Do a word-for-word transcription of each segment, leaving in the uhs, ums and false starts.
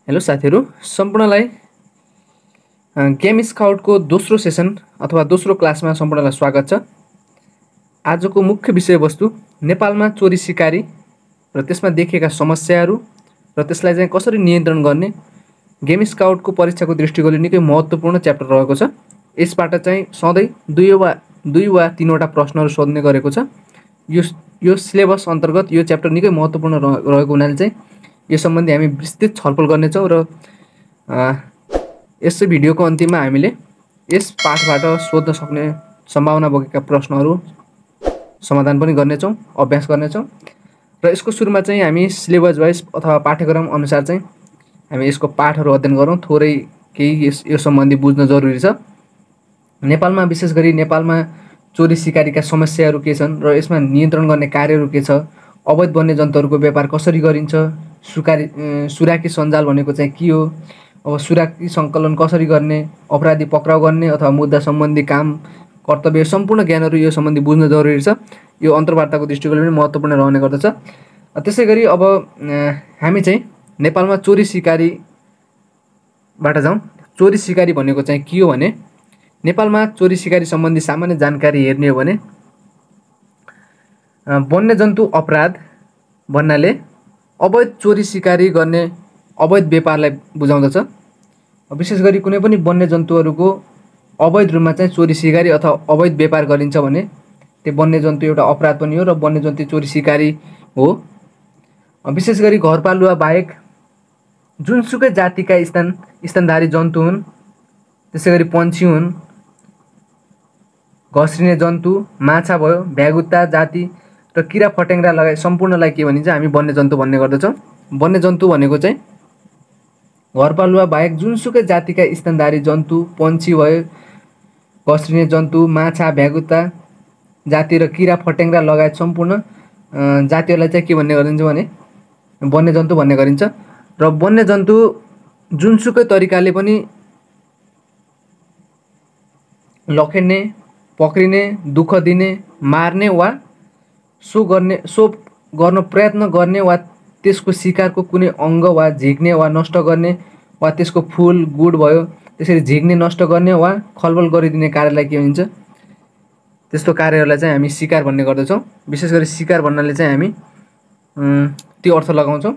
Hello साथीहरू सम्पूर्णलाई game स्काउटको दोस्रो session अथवा दोस्रो क्लासमा सम्पूर्णलाई स्वागत छ। आजको मुख्य विषयवस्तु नेपालमा चोरी सिकारी र त्यसमा देखिएका समस्याहरू र त्यसलाई चाहिँ कसरी नियन्त्रण गर्ने गेम स्काउटको परीक्षाको दृष्टिकोणले निकै महत्त्वपूर्ण च्याप्टर रहेको छ। यसबाट चाहिँ सधैँ दुई वा दुई वा तीनवटा प्रश्नहरू सोध्ने गरेको छ। यो यो सिलेबस अन्तर्गत यो च्याप्टर निकै महत्त्वपूर्ण रहेको हुनाले चाहिँ यो सम्बन्धी हामी विस्तृत छलफल गर्नेछौँ र यस भिडियोको अन्तिममा हामीले यस पाठबाट सोध्न सक्ने सम्भावना बोकेका प्रश्नहरू समाधान पनि गर्नेछौँ, अभ्यास गर्नेछौँ र यसको सुरुमा चाहिँ हामी सिलेबस वाइज अथवा पाठ्यक्रम अनुसार चाहिँ हामी यसको पाठहरू अध्ययन गरौँ। थोरै केही यस यो सम्बन्धी बुझ्न जरुरी छ। नेपालमा विशेष गरी नेपालमा चोरी सिकारीका समस्याहरू के छन् र यसमा नियन्त्रण गर्ने कार्यहरू के छ, अवैध वन्यजन्तुहरूको व्यापार कसरी गरिन्छ, सुकारी सुराकी सञ्जाल भनेको चाहिँ के हो, अब सुराकी सङ्कलन कसरी गर्ने, अपराधी पक्राउ गर्ने अथवा मुद्दा सम्बन्धी काम कर्तव्य सम्पूर्ण ज्ञानहरू यो सम्बन्धी बुझ्न जरुरी छ। यो अन्तर्वार्ताको दृष्टिकोणले पनि महत्त्वपूर्ण रहने गर्दछ। त्यसै गरी अब हामी चाहिँ नेपालमा चोरी सिकारीबाट जाउँ। चोरी सिकारी भनेको चाहिँ के हो भने नेपालमा चोरी सिकारी सम्बन्धी सामान्य जानकारी हेर्ने हो भने वन्यजन्तु अपराध भन्नाले अवैध चोरी सिकारी गर्ने अवैध व्यापारलाई बुझाउँदछ। विशेष गरी कुनै पनि वन्यजन्तुहरूको अवैध रूपमा चाहिँ चोरी सिकारी अथवा अवैध व्यापार गरिन्छ भने त्यो वन्यजन्तु एउटा अपराध पनि हो र वन्यजन्तु चोरी सिकारी हो। विशेष गरी घरपालुवा बाहेक जुनसुकै जातिका स्थान स्तनधारी जन्तु हुन्, त्यसै गरी पन्छी हुन्, घस्रिने जन्तु, माछा भयो, भ्यागुता जाति र किरा फट्याङ्ग्रा लगायत सम्पूर्णलाई के भनिन्छ हामी वन्यजन्तु भन्ने गर्दछौँ। वन्यजन्तु भनेको चाहिँ घरपालुवा बाहेक जुनसुकै जातिका स्तनधारी जन्तु, पन्छी भयो, घस्रिने जन्तु, माछा, भ्यागुता जाति र किरा फट्याङ्ग्रा लगायत सम्पूर्ण जातिहरूलाई चाहिँ के भन्ने गरिन्छ भने वन्यजन्तु भन्ने गरिन्छ। र वन्यजन्तु जुनसुकै तरिकाले पनि लखेड्ने, पक्रिने, दुःख दिने, मार्ने वा सो गर्ने सो गर्न प्रयत्न गर्ने वा त्यसको शिकारको कुनै अङ्ग वा झिक्ने वा नष्ट गर्ने वा त्यसको फुल गुड भयो त्यसरी झिक्ने नष्ट गर्ने वा खलबल गरिदिने कार्यलाई के भनिन्छ, त्यस्तो कार्यहरूलाई चाहिँ हामी शिकार भन्ने गर्दछौँ। विशेष गरी शिकार भन्नाले चाहिँ हामी त्यो अर्थ लगाउँछौँ।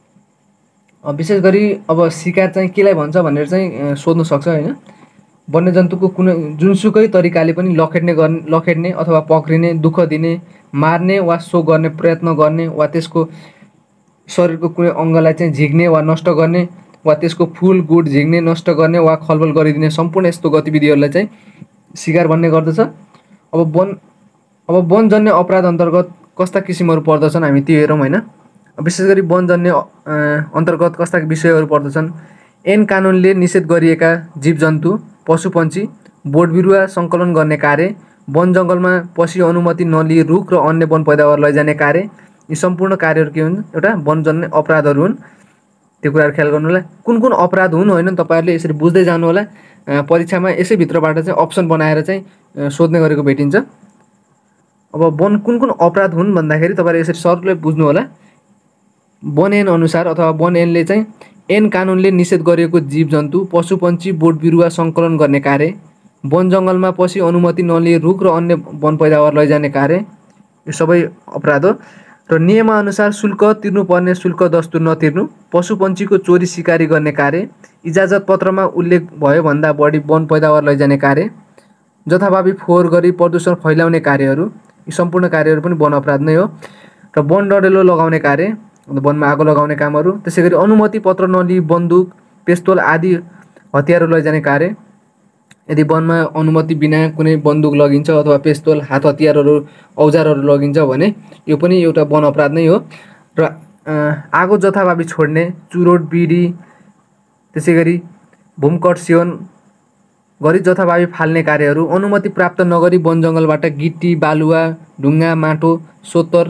विशेष गरी अब शिकार चाहिँ केलाई भन्छ भनेर चाहिँ सोध्न सक्छ होइन। वन्यजन्तुको कुनै जुनसुकै तरिकाले पनि लखेड्ने गर्ने लखेड्ने अथवा पक्रिने, दुःख दिने, मार्ने वा सो गर्ने प्रयत्न गर्ने वा त्यसको शरीरको कुनै अङ्गलाई चाहिँ झिक्ने वा नष्ट गर्ने वा त्यसको फुल गुड झिक्ने नष्ट गर्ने वा खलबल गरिदिने सम्पूर्ण यस्तो गतिविधिहरूलाई चाहिँ शिकार भन्ने गर्दछ। अब वन अब वनजन्य अपराध अन्तर्गत कस्ता किसिमहरू पर्दछन् हामी त्यो हेरौँ होइन। विशेष गरी वनजन्य अन्तर्गत कस्ता विषयहरू पर्दछन्, ऐन कानुनले निषेध गरिएका जीवजन्तु, पशुपन्छी, बोट बिरुवा सङ्कलन गर्ने कार्य, वन जङ्गलमा पसी अनुमति नलिई रुख र अन्य वन पैदावार लैजाने कार्य, यी सम्पूर्ण कार्यहरू के हुन् एउटा वनजन्य अपराधहरू हुन्। त्यो कुराहरू ख्याल गर्नु होला। कुन कुन अपराध हुन् होइन तपाईँहरूले यसरी बुझ्दै जानु होला। परीक्षामा यसै भित्रबाट चाहिँ अप्सन बनाएर चाहिँ सोध्ने गरेको भेटिन्छ। अब वन कुन कुन अपराध हुन् भन्दाखेरि तपाईँले यसरी सरले बुझ्नु होला। वन ऐन अनुसार अथवा वन ऐनले चाहिँ ऐन कानुनले निषेध गरिएको जीवजन्तु, पशुपन्छी, बोट बिरुवा सङ्कलन गर्ने कार्य, वन जङ्गलमा पसी अनुमति नलिई रुख र अन्य वन पैदावार लैजाने कार्य, यो सबै अपराध हो। र नियमअनुसार शुल्क तिर्नुपर्ने शुल्क दस्तुर नतिर्नु, पशुपन्छीको चोरी सिकारी गर्ने कार्य, इजाजत पत्रमा उल्लेख भयो भन्दा बढी वन पैदावार लैजाने कार्य, जथाभावी फोहोर गरी प्रदूषण फैलाउने कार्यहरू, यी सम्पूर्ण कार्यहरू पनि वन अपराध नै हो। र वन डडेलो लगाउने कार्य, वनमा आगो लगाउने कामहरू, त्यसै गरी अनुमति पत्र नलिई बन्दुक, पिस्तोल आदि हतियारहरू लैजाने कार्य, यदि वनमा अनुमति बिना कुनै बन्दुक लगिन्छ अथवा पिस्तोल हात हतियारहरू औजारहरू लगिन्छ भने यो पनि एउटा वन अपराध नै हो। र आगो जथाभावी छोड्ने, चुरोट, बिडी, त्यसै गरी भूमकट सेवन गरी जथाभावी फाल्ने कार्यहरू, अनुमति प्राप्त नगरी वन जङ्गलबाट गिटी, बालुवा, ढुङ्गा, माटो, सोत्तर,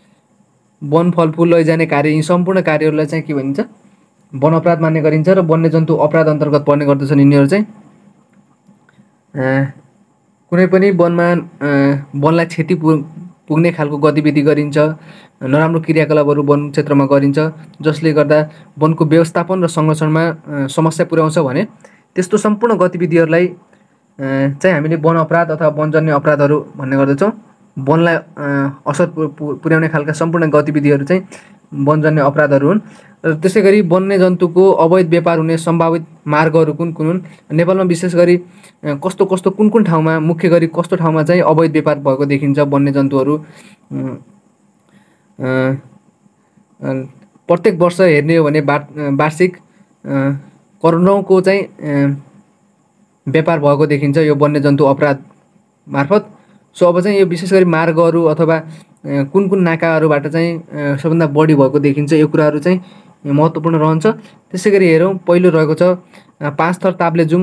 वन फलफुल लैजाने कार्य, यी सम्पूर्ण कार्यहरूलाई चाहिँ के भनिन्छ वन अपराध मान्ने गरिन्छ र वन्यजन्तु अपराध अन्तर्गत पर्ने गर्दछन्। यिनीहरू चाहिँ कुनै पनि वनमा वनलाई क्षति पुग्ने खालको गतिविधि गरिन्छ, नराम्रो क्रियाकलापहरू वन क्षेत्रमा गरिन्छ जसले गर्दा वनको व्यवस्थापन र संरक्षणमा समस्या पुर्याउँछ भने त्यस्तो सम्पूर्ण गतिविधिहरूलाई चाहिँ हामीले वन अपराध अथवा वनजन्य अपराधहरू भन्ने गर्दछौँ। वनलाई असर पुर्याउने खालका सम्पूर्ण गतिविधिहरू चाहिँ वनजन्य अपराधहरू हुन्। र त्यसै गरी वन्यजन्तुको अवैध व्यापार हुने सम्भावित मार्गहरू कुन कुन हुन्? नेपालमा विशेष गरी कस्तो कस्तो कुन कुन ठाउँमा, मुख्य गरी कस्तो ठाउँमा चाहिँ अवैध व्यापार भएको देखिन्छ वन्यजन्तुहरू? प्रत्येक वर्ष हेर्ने हो भने वार्षिक करोडौँको चाहिँ व्यापार भएको देखिन्छ यो वन्यजन्तु अपराध मार्फत। सो अब चाहिँ यो विशेष गरी मार्गहरू अथवा कुन कुन नाकाहरूबाट चाहिँ सबभन्दा बढी भएको देखिन्छ, यो कुराहरू चाहिँ महत्त्वपूर्ण रहन्छ। त्यसै गरी हेरौँ, पहिलो रहेको छ पाँचथर ताप्लेजुङ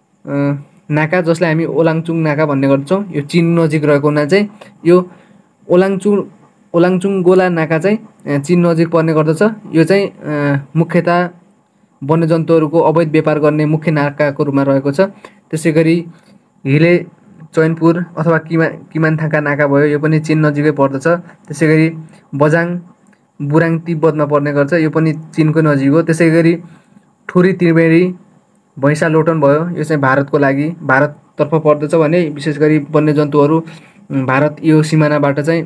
नाका, जसलाई हामी ओलाङचुङ नाका भन्ने गर्छौँ। यो चीन नजिक रहेको हुनाले चाहिँ यो ओलाङचुङ ओलाङचुङ गोला नाका चाहिँ चीन नजिक पर्ने गर्दछ। यो चाहिँ मुख्यतः वन्यजन्तुहरूको अवैध व्यापार गर्ने मुख्य नाकाको रूपमा रहेको छ। त्यसै गरी हिले चैनपुर अथवा किमा किमानथाका नाका भयो, यो पनि चीन नजिकै पर्दछ। त्यसै गरी बजाङ बुराङ तिब्बतमा पर्ने गर्छ, यो पनि चीनको नजिक हो। त्यसै गरी ठुरी त्रिवेणी भैँसा लोटन भयो, यो चाहिँ भारतको लागि भारततर्फ पर्दछ भने विशेष गरी वन्यजन्तुहरू भारत यो सिमानाबाट चाहिँ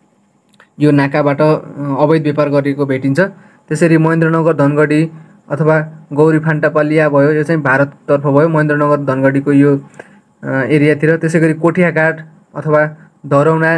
यो नाकाबाट अवैध व्यापार गरेको भेटिन्छ। त्यसरी महेन्द्रनगर धनगढी अथवा गौरी फान्टा पालिया भयो, यो चाहिँ भारततर्फ भयो, महेन्द्रनगर धनगढीको यो एरियातिर। त्यसै गरी कोठियाघाट अथवा धरौना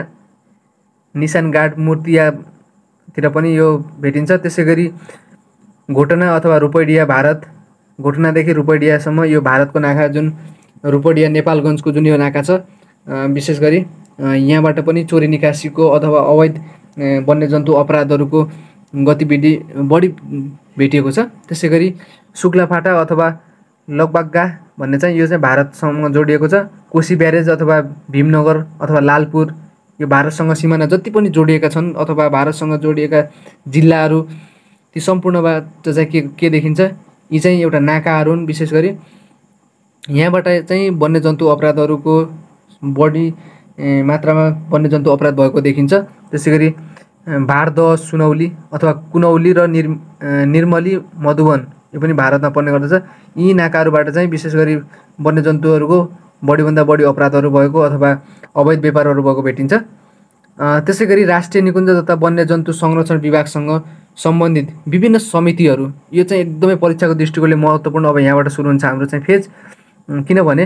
निशानघाट मूर्तियातिर पनि यो भेटिन्छ। त्यसै गरी घोटना अथवा रुपैडिया भारत, घोटनादेखि रुपैडियासम्म यो भारतको नाका, जुन रुपैडिया नेपालगञ्जको जुन यो नाका छ, विशेष गरी यहाँबाट पनि चोरी निकासीको अथवा अवैध वन्यजन्तु अपराधहरूको गतिविधि बढी भेटिएको छ। त्यसै गरी शुक्लाफाटा अथवा लगबाग्गा भन्ने चाहिँ यो चाहिँ भारतसँग जोडिएको छ। कोशी ब्यारेज अथवा भीमनगर अथवा लालपुर, यो भारतसँग सिमाना जति पनि जोडिएका छन् अथवा भारतसँग जोडिएका जिल्लाहरू, ती सम्पूर्णबाट चाहिँ के के देखिन्छ? यी चाहिँ एउटा नाकाहरू हुन्। विशेष गरी यहाँबाट चाहिँ वन्यजन्तु अपराधहरूको बढी मात्रामा वन्यजन्तु अपराध भएको देखिन्छ। त्यसै गरी भारद सुनौली अथवा कुनौली र निर् निर्मली मधुवन, यो पनि भारतमा पर्ने गर्दछ। यी नाकाहरूबाट चाहिँ विशेष गरी वन्यजन्तुहरूको बढीभन्दा बढी अपराधहरू भएको अथवा अवैध व्यापारहरू भएको भेटिन्छ। त्यसै गरी राष्ट्रिय निकुञ्ज तथा वन्यजन्तु संरक्षण विभागसँग सम्बन्धित विभिन्न समितिहरू, यो चाहिँ एकदमै परीक्षाको दृष्टिकोणले महत्त्वपूर्ण। अब यहाँबाट सुरु हुन्छ हाम्रो चाहिँ फेज, किनभने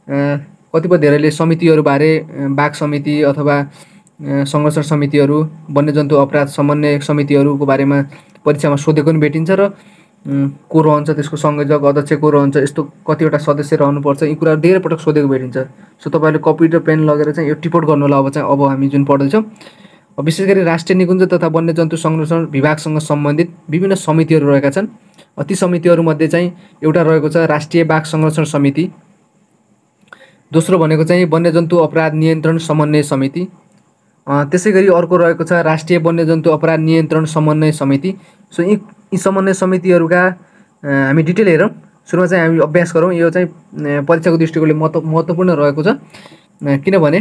कतिपय धेरैले समितिहरूबारे बाघ समिति अथवा संरक्षण समितिहरू, वन्यजन्तु अपराध समन्वय समितिहरूको बारेमा परीक्षामा सोधेको पनि भेटिन्छ र को रहन्छ, त्यसको संयोजक अध्यक्ष को रहन्छ, यस्तो कतिवटा सदस्य रहनुपर्छ, यी कुराहरू धेरै पटक सोधेको भेटिन्छ। सो तपाईँहरूले कपी र पेन लगेर चाहिँ यो टिपोट गर्नु होला। अब चाहिँ अब हामी जुन पढ्दैछौँ, विशेष गरी राष्ट्रिय निकुञ्ज तथा वन्यजन्तु संरक्षण विभागसँग सम्बन्धित विभिन्न समितिहरू रहेका छन्। ती समितिहरूमध्ये चाहिँ एउटा रहेको छ राष्ट्रिय बाघ संरक्षण समिति, दोस्रो भनेको चाहिँ वन्यजन्तु अपराध नियन्त्रण समन्वय समिति, त्यसै गरी अर्को रहेको छ राष्ट्रिय वन्यजन्तु अपराध नियन्त्रण समन्वय समिति। सो यी यी समन्वय समितिहरूका हामी डिटेल हेरौँ। सुरुमा चाहिँ हामी अभ्यास गरौँ। यो चाहिँ परीक्षाको दृष्टिकोणले महत्त्व महत्त्वपूर्ण रहेको छ, किनभने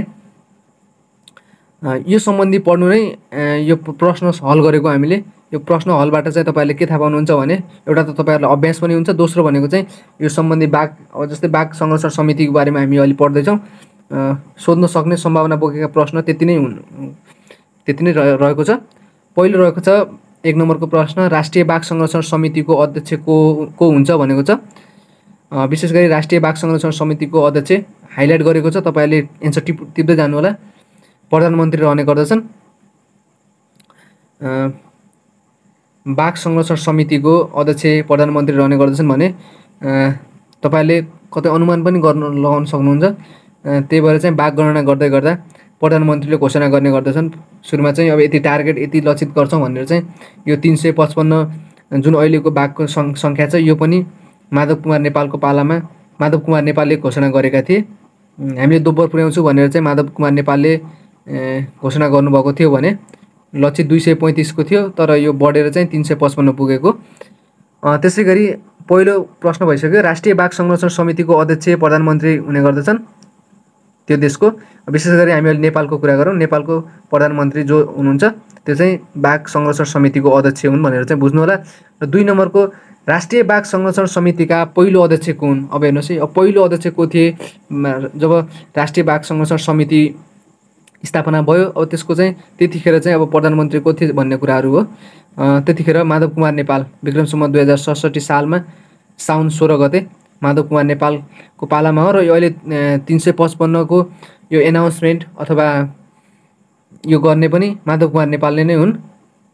यो सम्बन्धी पढ्नु नै यो प्रश्न हल गरेको हामीले। यो प्रश्न हलबाट चाहिँ तपाईँहरूले के थाहा पाउनुहुन्छ भने एउटा त तपाईँहरूलाई अभ्यास पनि हुन्छ, दोस्रो भनेको चाहिँ यो सम्बन्धी बाघ, अब जस्तै बाघ संरक्षण समितिको बारेमा हामी अहिले पढ्दैछौँ, सोध्न सक्ने सम्भावना बोकेका प्रश्न त्यति नै हुन् त्यति नै रहेको छ। पहिलो रहेको छ एक नम्बरको प्रश्न, राष्ट्रिय बाघ संरक्षण समितिको अध्यक्ष को को हुन्छ भनेको छ। विशेष गरी राष्ट्रिय बाघ संरक्षण समितिको अध्यक्ष हाइलाइट गरेको छ, तपाईँहरूले एन्सर टिप टिप्दै जानु होला। प्रधानमन्त्री रहने गर्दछन्। बाघ संरक्षण समितिको अध्यक्ष प्रधानमन्त्री रहने गर्दछन् भने तपाईँहरूले कतै अनुमान पनि गर्न लगाउन सक्नुहुन्छ। त्यही भएर चाहिँ बाघ गणना गर्दै गर्दा प्रधानमन्त्रीले घोषणा गर्ने गर्दछन्। सुरुमा चाहिँ अब यति टार्गेट यति लक्षित गर्छौँ भनेर चाहिँ यो तिन सय पचपन्न जुन अहिलेको बाघको सङ्ख्या छ, यो पनि माधव कुमार नेपालको पालामा माधव कुमार नेपालले घोषणा गरेका थिए। हामीले दोब्बर पुर्याउँछु भनेर चाहिँ माधव कुमार नेपालले घोषणा गर्नुभएको थियो भने लक्षित दुई सय पैँतिसको थियो, तर यो बढेर चाहिँ तिन सय पचपन्न पुगेको। त्यसै गरी पहिलो प्रश्न भइसक्यो। राष्ट्रिय बाघ संरक्षण समितिको अध्यक्ष प्रधानमन्त्री हुने गर्दछन्। त्यो देशको। विशेष गरी हामी अहिले नेपालको कुरा गरौँ, नेपालको प्रधानमन्त्री जो हुनुहुन्छ त्यो चाहिँ बाघ संरक्षण समितिको अध्यक्ष हुन् भनेर चाहिँ बुझ्नु होला। र दुई नम्बरको राष्ट्रिय बाघ संरक्षण समितिका पहिलो अध्यक्ष को हुन्? अब हेर्नुहोस् है, अब पहिलो अध्यक्ष को थिए जब राष्ट्रिय बाघ संरक्षण समिति स्थापना भयो। अब त्यसको चाहिँ त्यतिखेर चाहिँ अब प्रधानमन्त्री को थिए भन्ने कुराहरू हो। त्यतिखेर माधव कुमार नेपाल विक्रम सम्वत दुई हजार सडसठी सालमा साउन सोह्र गते माधव कुमार नेपालको पालामा हो। र यो अहिले तिन सय पचपन्नको यो एनाउन्समेन्ट अथवा यो गर्ने पनि माधव कुमार नेपालले नै हुन्।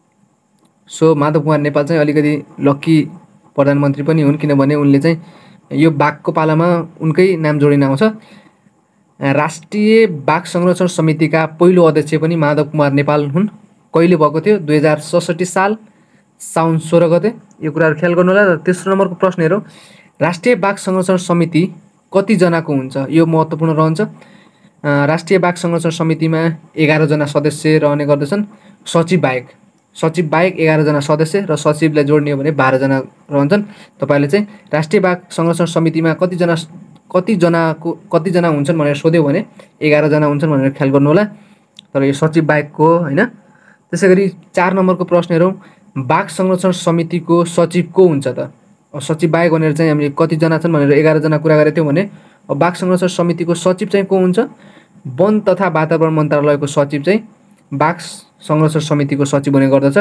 सो माधव कुमार नेपाल चाहिँ अलिकति लक्की प्रधानमन्त्री पनि हुन्, किनभने उनले चाहिँ यो बाघको पालामा उनकै नाम जोडिन आउँछ। राष्ट्रिय बाघ संरक्षण समितिका पहिलो अध्यक्ष पनि माधव कुमार नेपाल हुन्। कहिले भएको थियो? दुई हजार सडसठी साल साउन सोह्र गते। यो कुराहरू ख्याल गर्नु होला। र तेस्रो नम्बरको प्रश्न हेरौँ, राष्ट्रिय बाघ संरक्षण समिति कतिजनाको हुन्छ? यो महत्त्वपूर्ण रहन्छ। राष्ट्रिय बाघ संरक्षण समितिमा एघारजना सदस्य रहने गर्दछन्, सचिव बाहेक। सचिव बाहेक एघारजना सदस्य र सचिवलाई जोड्ने हो भने बाह्रजना रहन्छन्। तपाईँले चाहिँ राष्ट्रिय बाघ संरक्षण समितिमा कतिजना कतिजनाको कतिजना हुन्छन् भनेर सोध्यो भने एघारजना हुन्छन् भनेर ख्याल गर्नु होला। तर यो सचिव बाहेकको हो होइन। त्यसै गरी चार नम्बरको प्रश्न हेरौँ, बाघ संरक्षण समितिको सचिव को हुन्छ त? अब सचिव बाहेक भनेर चाहिँ हामीले कतिजना छन् भनेर एघारजना कुरा गरेको थियौँ भने अब बाघ संरक्षण समितिको सचिव चाहिँ को हुन्छ? वन तथा वातावरण मन्त्रालयको सचिव चाहिँ बाघ संरक्षण समितिको सचिव हुने गर्दछ।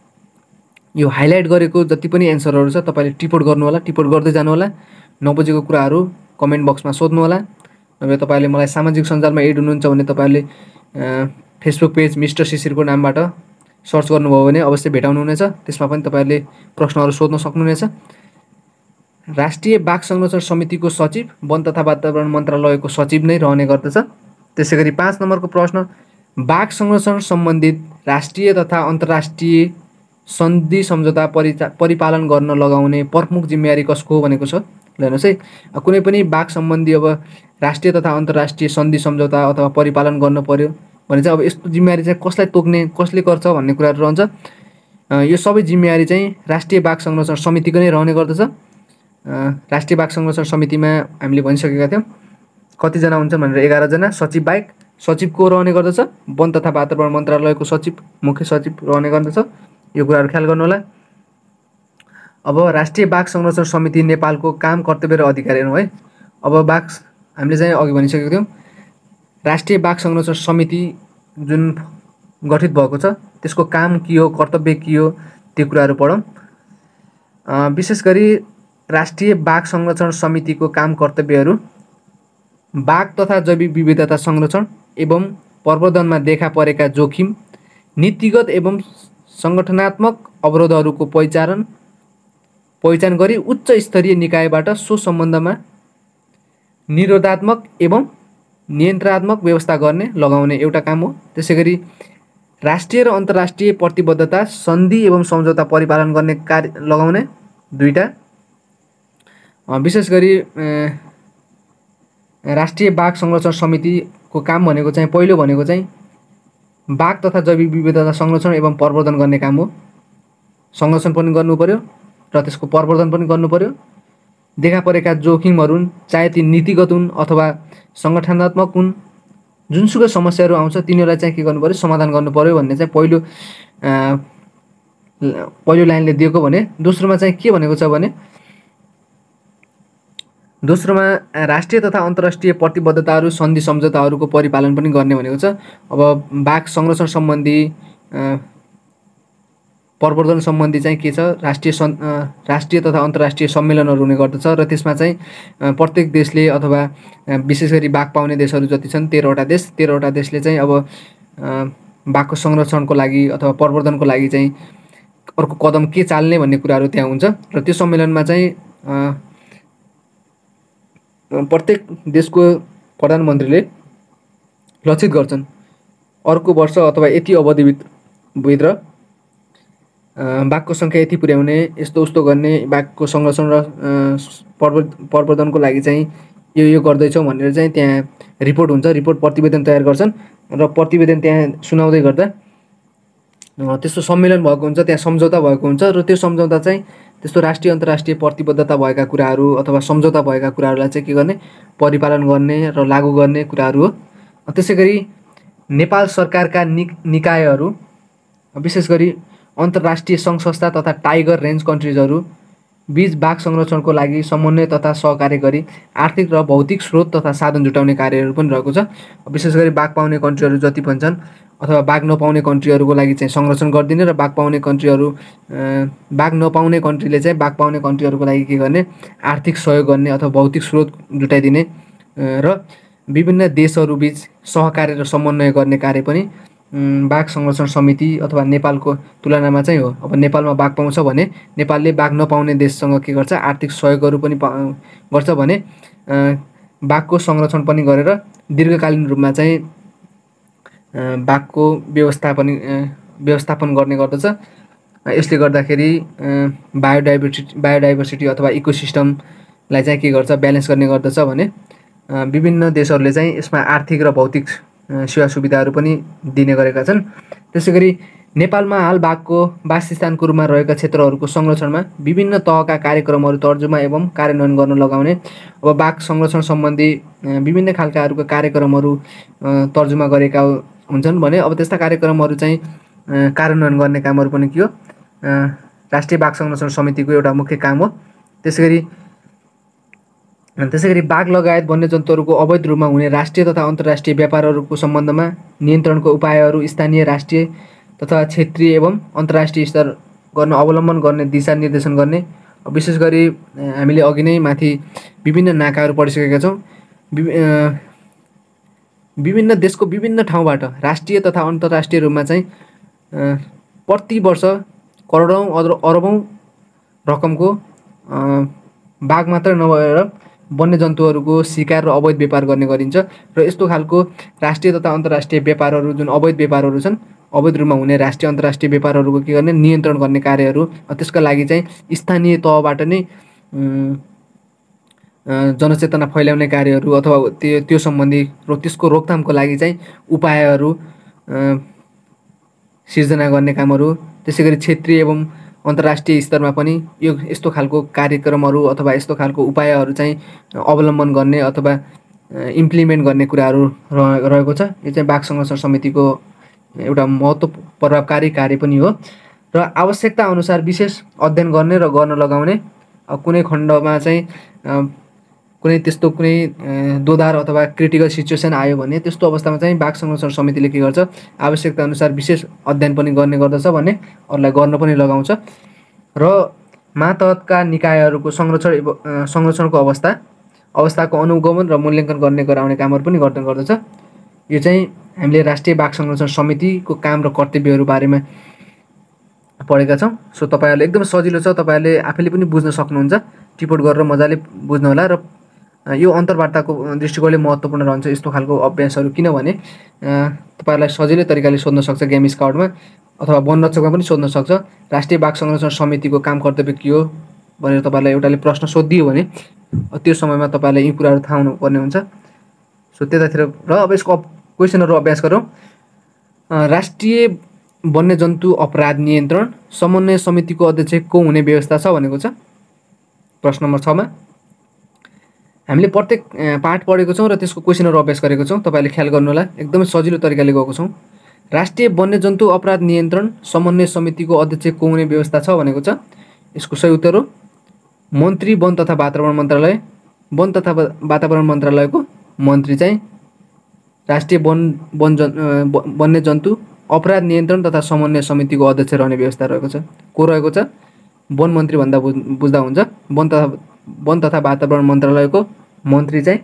यो हाइलाइट गरेको जति पनि एन्सरहरू छ तपाईँले टिपोट गर्नु होला, टिपोट गर्दै जानु होला। नबुझेको कुराहरू कमेन्ट बक्समा सोध्नु होला। नभए तपाईँले मलाई सामाजिक सञ्जालमा एड हुनुहुन्छ भने तपाईँले फेसबुक पेज मिस्टर शिशिरको नामबाट सर्च गर्नुभयो भने अवश्य भेटाउनुहुनेछ। त्यसमा पनि तपाईँहरूले प्रश्नहरू सोध्न सक्नुहुनेछ। राष्ट्रिय बाघ संरक्षण समितिको सचिव वन तथा वातावरण मन्त्रालयको सचिव नै रहने गर्दछ। त्यसै गरी पाँच नम्बरको प्रश्न, बाघ संरक्षण सम्बन्धित राष्ट्रिय तथा अन्तर्राष्ट्रिय सन्धि सम्झौता परिचा परिपालन गर्न लगाउने प्रमुख जिम्मेवारी कसको हो भनेको छ। हेर्नुहोस् है, कुनै पनि बाघ सम्बन्धी अब राष्ट्रिय तथा अन्तर्राष्ट्रिय सन्धि सम्झौता अथवा परिपालन गर्नु पर्यो भने चाहिँ अब यस्तो जिम्मेवारी चाहिँ कसलाई तोक्ने, कसले गर्छ भन्ने कुराहरू रहन्छ। यो सबै जिम्मेवारी चाहिँ राष्ट्रिय बाघ संरक्षण समितिको नै रहने गर्दछ। राष्ट्रिय बाघ संरक्षण समितिमा हामीले भनिसकेका थियौँ कतिजना हुन्छन् भनेर एघारजना, सचिव बाहेक। सचिव को रहने गर्दछ? वन तथा वातावरण मन्त्रालयको सचिव, मुख्य सचिव रहने गर्दछ। यो कुराहरू ख्याल गर्नु होला। अब राष्ट्रिय बाघ संरक्षण समिति नेपालको काम, कर्तव्य र अधिकार हेरौँ है। अब बाघ हामीले चाहिँ अघि भनिसकेको थियौँ राष्ट्रिय बाघ संरक्षण समिति जुन गठित भएको छ त्यसको काम के हो, कर्तव्य के हो, त्यो कुराहरू पढौँ। विशेष गरी राष्ट्रिय बाघ संरक्षण समितिको काम कर्तव्यहरू बाघ तथा जैविक विविधता संरक्षण एवं प्रवर्धनमा देखा परेका जोखिम, नीतिगत एवं सङ्गठनात्मक अवरोधहरूको पहिचान पहिचान गरी उच्च स्तरीय निकायबाट सो सम्बन्धमा निरोधात्मक एवं नियन्त्रणात्मक व्यवस्था गर्ने लगाउने एउटा काम हो। त्यसै गरी राष्ट्रिय र अन्तर्राष्ट्रिय प्रतिबद्धता सन्धि एवं सम्झौता परिपालन गर्ने कार्य लगाउने दुईटा। विशेष गरी राष्ट्रिय बाघ संरक्षण समितिको काम भनेको चाहिँ पहिलो भनेको चाहिँ बाघ तथा जैविक विविधता संरक्षण एवं प्रवर्धन गर्ने काम हो। संरक्षण पनि गर्नु पर्यो र त्यसको प्रवर्धन पनि गर्नु पर्यो। देखा परेका जोखिमहरू हुन्, चाहे ती नीतिगत हुन् अथवा सङ्गठनात्मक हुन्, जुनसुकै समस्याहरू आउँछ तिनीहरूलाई चाहिँ के गर्नु पर्यो, समाधान गर्नु पर्यो भन्ने चाहिँ पहिलो पहिलो लाइनले दिएको भने दोस्रोमा चाहिँ के भनेको छ भने दोस्रोमा राष्ट्रिय तथा अन्तर्राष्ट्रिय प्रतिबद्धताहरू सन्धि सम्झौताहरूको परिपालन पनि गर्ने भनेको छ। अब बाघ संरक्षण सम्बन्धी प्रवर्धन सम्बन्धी चाहिँ के छ, राष्ट्रिय सन् राष्ट्रिय तथा अन्तर्राष्ट्रिय सम्मेलनहरू हुने गर्दछ र त्यसमा चाहिँ प्रत्येक देशले अथवा विशेष गरी बाघ पाउने देशहरू जति छन् तेह्रवटा देश तेह्रवटा देशले चाहिँ अब बाघको संरक्षणको लागि अथवा प्रवर्धनको लागि चाहिँ अर्को कदम के चाल्ने भन्ने कुराहरू त्यहाँ हुन्छ र त्यो सम्मेलनमा चाहिँ प्रत्येक देशको प्रधानमन्त्रीले लक्षित गर्छन् अर्को वर्ष अथवा यति अवधिभित्र बाघको सङ्ख्या यति पुर्याउने, यस्तो उस्तो गर्ने, बाघको संरक्षण र प्रवर्धनको लागि चाहिँ यो यो गर्दैछौँ भनेर चाहिँ त्यहाँ रिपोर्ट हुन्छ। रिपोर्ट प्रतिवेदन तयार गर्छन् र प्रतिवेदन त्यहाँ सुनाउँदै गर्दा त्यस्तो सम्मेलन भएको हुन्छ, त्यहाँ सम्झौता भएको हुन्छ र त्यो सम्झौता चाहिँ त्यस्तो राष्ट्रिय अन्तर्राष्ट्रिय प्रतिबद्धता भएका कुराहरू अथवा सम्झौता भएका कुराहरूलाई चाहिँ के गर्ने परिपालन गर्ने र लागू गर्ने कुराहरू हो। त्यसै गरी नेपाल सरकारका नि निकायहरू विशेष गरी अन्तर्राष्ट्रिय सङ्घ संस्था तथा टाइगर रेन्ज कन्ट्रिजहरू बीच बाघ संरक्षणको लागि समन्वय तथा सहकार्य गरी आर्थिक र भौतिक स्रोत तथा साधन जुटाउने कार्यहरू पनि रहेको छ। विशेष गरी बाघ पाउने कन्ट्रीहरू जति पनि छन् अथवा बाघ नपाउने कन्ट्रीहरूको लागि चाहिँ संरक्षण गरिदिने र बाघ पाउने कन्ट्रीहरू बाघ नपाउने कन्ट्रीले चाहिँ बाघ पाउने कन्ट्रीहरूको लागि के गर्ने आर्थिक सहयोग गर्ने अथवा भौतिक स्रोत जुटाइदिने र विभिन्न देशहरूबीच सहकार्य र समन्वय गर्ने कार्य पनि बाघ संरक्षण समिति अथवा नेपालको तुलनामा चाहिँ हो। अब नेपालमा बाघ पाउँछ भने नेपालले बाघ नपाउने देशसँग के गर्छ आर्थिक सहयोगहरू पनि गर्छ भने बाघको संरक्षण पनि गरेर दीर्घकालीन रूपमा चाहिँ बाघको व्यवस्थापन व्यवस्थापन गर्ने गर्दछ। यसले गर्दाखेरि बायोडाइभर्सिटी बायोडाइभर्सिटी अथवा इकोसिस्टमलाई चाहिँ के गर्छ ब्यालेन्स गर्ने गर्दछ भने विभिन्न देशहरूले चाहिँ यसमा आर्थिक र भौतिक सेवा सुविधाहरू पनि दिने गरेका छन्। त्यसै गरी नेपालमा हाल बाघको वासस्थानको रूपमा रहेका क्षेत्रहरूको संरक्षणमा विभिन्न तहका कार्यक्रमहरू तर्जुमा एवं कार्यान्वयन गर्न लगाउने। अब बाघ संरक्षण सम्बन्धी विभिन्न खालकाहरूको कार्यक्रमहरू तर्जुमा गरेका हुन्छन् भने अब त्यस्ता कार्यक्रमहरू चाहिँ कार्यान्वयन गर्ने कामहरू पनि के हो राष्ट्रिय बाघ संरक्षण समितिको एउटा मुख्य काम हो। त्यसै गरी त्यसै गरी बाघ लगायत वन्यजन्तुहरूको अवैध रूपमा हुने राष्ट्रिय तथा अन्तर्राष्ट्रिय व्यापारहरूको सम्बन्धमा नियन्त्रणको उपायहरू स्थानीय राष्ट्रिय तथा क्षेत्रीय एवं अन्तर्राष्ट्रिय स्तर गर्न अवलम्बन गर्ने दिशा निर्देशन गर्ने। विशेष गरी हामीले अघि नै माथि विभिन्न नाकाहरू पढिसकेका छौँ। विभिन्न देशको विभिन्न ठाउँबाट राष्ट्रिय तथा अन्तर्राष्ट्रिय रूपमा चाहिँ प्रति वर्ष करोडौँ अरबौँ रकमको बाघ मात्र नभएर वन्यजन्तुहरूको शिकार र अवैध व्यापार गर्ने गरिन्छ र यस्तो खालको राष्ट्रिय तथा अन्तर्राष्ट्रिय व्यापारहरू जुन अवैध व्यापारहरू छन् अवैध रूपमा हुने राष्ट्रिय अन्तर्राष्ट्रिय व्यापारहरूको के गर्ने नियन्त्रण गर्ने कार्यहरू त्यसका लागि चाहिँ स्थानीय तहबाट नै जनचेतना फैलाउने कार्यहरू अथवा त्यो त्यो सम्बन्धी र त्यसको रोकथामको लागि चाहिँ उपायहरू सिर्जना गर्ने कामहरू। त्यसै गरी क्षेत्रीय एवं अन्तर्राष्ट्रिय स्तरमा पनि यो यस्तो खालको कार्यक्रमहरू अथवा यस्तो खालको उपायहरू चाहिँ अवलम्बन गर्ने अथवा इम्प्लिमेन्ट गर्ने कुराहरू रहेको छ। यो चाहिँ बाघ संरक्षण समितिको एउटा महत्त्व प्रभावकारी कार्य पनि हो र आवश्यकता अनुसार विशेष अध्ययन गर्ने र गर्न लगाउने। कुनै खण्डमा चाहिँ कुनै त्यस्तो कुनै दोधार अथवा क्रिटिकल सिचुएसन आयो भने त्यस्तो अवस्थामा चाहिँ बाघ संरक्षण समितिले के गर्छ आवश्यकता अनुसार विशेष अध्ययन पनि गर्ने गर्दछ भने अरूलाई गर्न पनि लगाउँछ र मातहतका निकायहरूको संरक्षण संरक्षणको अवस्था अवस्थाको अनुगमन र मूल्याङ्कन गर्ने गराउने कामहरू पनि गर्ने गर्दछ। यो चाहिँ हामीले राष्ट्रिय बाघ संरक्षण समितिको काम र कर्तव्यहरू बारेमा पढेका छौँ। सो तपाईँहरूले एकदम सजिलो छ, तपाईँहरूले आफैले पनि बुझ्न सक्नुहुन्छ, टिपोट गरेर मजाले बुझ्नु होला। र यो अन्तर्वार्ताको दृष्टिकोणले महत्त्वपूर्ण रहन्छ यस्तो खालको अभ्यासहरू, किनभने तपाईँहरूलाई सजिलै तरिकाले सोध्न सक्छ गेम स्काउटमा अथवा वनरक्षकमा पनि सोध्न सक्छ राष्ट्रिय बाघ संरक्षण समितिको काम कर्तव्य के हो भनेर तपाईँलाई एउटाले प्रश्न सोधिदियो भने त्यो समयमा तपाईँलाई यी कुराहरू थाहा हुनुपर्ने हुन्छ। सो त्यतातिर र अब यसको क्वेसनहरू अभ्यास गरौँ। राष्ट्रिय वन्यजन्तु अपराध नियन्त्रण समन्वय समितिको अध्यक्ष को हुने व्यवस्था छ भनेको छ प्रश्न नम्बर छमा। हामीले प्रत्येक पाठ पढेको छौँ र त्यसको क्वेसनहरू अभ्यास गरेको छौँ, तपाईँले ख्याल गर्नु होला, एकदमै सजिलो तरिकाले गएको छौँ। राष्ट्रिय वन्यजन्तु अपराध नियन्त्रण समन्वय समितिको अध्यक्ष को हुने व्यवस्था छ भनेको छ। यसको सही उत्तर हो मन्त्री वन तथा वातावरण मन्त्रालय। वन तथा वातावरण मन्त्रालयको मन्त्री चाहिँ राष्ट्रिय वन वन वन्यजन्तु अपराध नियन्त्रण तथा समन्वय समितिको अध्यक्ष रहने व्यवस्था रहेको छ। को रहेको छ वन मन्त्री भन्दा बुझ्दा हुन्छ। वन तथा वन तथा वातावरण मन्त्रालयको मन्त्री चाहिँ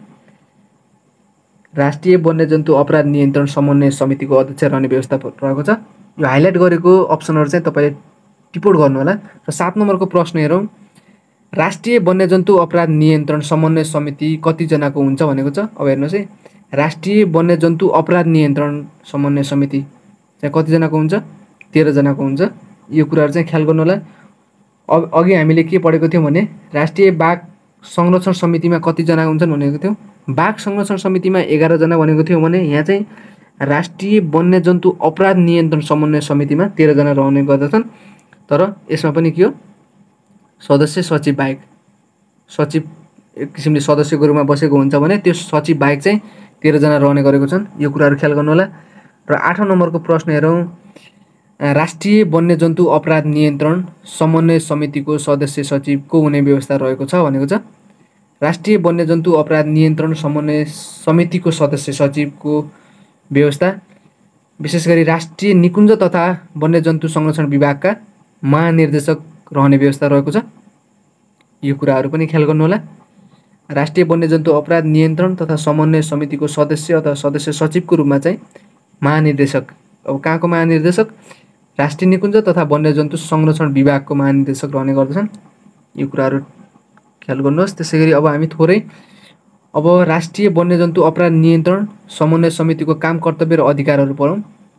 राष्ट्रिय वन्यजन्तु अपराध नियन्त्रण समन्वय समितिको अध्यक्ष रहने व्यवस्था रहेको छ। यो हाइलाइट गरेको अप्सनहरू चाहिँ तपाईँले टिपोट गर्नु होला। र सात नम्बरको प्रश्न हेरौँ। राष्ट्रिय वन्यजन्तु अपराध नियन्त्रण समन्वय समिति कतिजनाको हुन्छ भनेको छ। अब हेर्नुहोस् है, राष्ट्रिय वन्यजन्तु अपराध नियन्त्रण समन्वय समिति चाहिँ कतिजनाको हुन्छ तेह्रजनाको हुन्छ। यो कुराहरू चाहिँ ख्याल गर्नु होला। अब अघि हामीले के पढेको थियौँ भने राष्ट्रिय बाघ संरक्षण समितिमा कतिजना हुन्छन् भनेको थियौँ। बाघ संरक्षण समितिमा एघारजना भनेको थियौँ भने यहाँ चाहिँ राष्ट्रिय वन्यजन्तु अपराध नियन्त्रण समन्वय समितिमा तेह्रजना रहने गर्दछन्। तर यसमा पनि के हो सदस्य सचिव बाहेक, सचिव एक किसिमले सदस्यको रूपमा बसेको हुन्छ भने त्यो सचिव बाहेक चाहिँ तेह्रजना रहने गरेको छन्। यो कुराहरू ख्याल गर्नु होला। र आठौँ नम्बरको प्रश्न हेरौँ। राष्ट्रिय वन्यजन्तु अपराध नियन्त्रण समन्वय समितिको सदस्य सचिव को हुने व्यवस्था रहेको छ भनेको छ। राष्ट्रिय वन्यजन्तु अपराध नियन्त्रण समन्वय समितिको सदस्य सचिवको व्यवस्था विशेष गरी राष्ट्रिय निकुञ्ज तथा वन्यजन्तु संरक्षण विभागका महानिर्देशक रहने व्यवस्था रहेको छ। यो कुराहरू पनि ख्याल गर्नु होला। राष्ट्रिय वन्यजन्तु अपराध नियन्त्रण तथा समन्वय समितिको सदस्य अथवा सदस्य सचिवको रूपमा चाहिँ महानिर्देशक, अब कहाँको महानिर्देशक? राष्ट्रिय निकुञ्ज तथा वन्यजन्तु संरक्षण विभागको महानिर्देशक रहने गर्दछन्। यो कुराहरू ख्याल गर्नुहोस्। त्यसै गरी अब हामी थोरै अब राष्ट्रिय वन्यजन्तु अपराध नियन्त्रण समन्वय समितिको काम, कर्तव्य र अधिकारहरू पढौँ।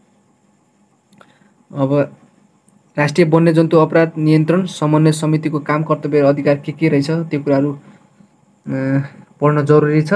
अब राष्ट्रिय वन्यजन्तु अपराध नियन्त्रण समन्वय समितिको काम, कर्तव्य र अधिकार के के रहेछ त्यो कुराहरू पढ्न जरुरी छ।